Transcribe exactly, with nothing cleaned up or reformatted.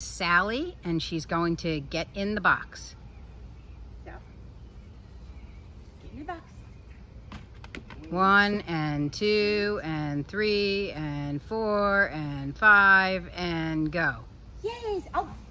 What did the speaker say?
Sally, and she's going to get in the box. So, get in the box. One and two and three and four and five and go. Yes. Oh.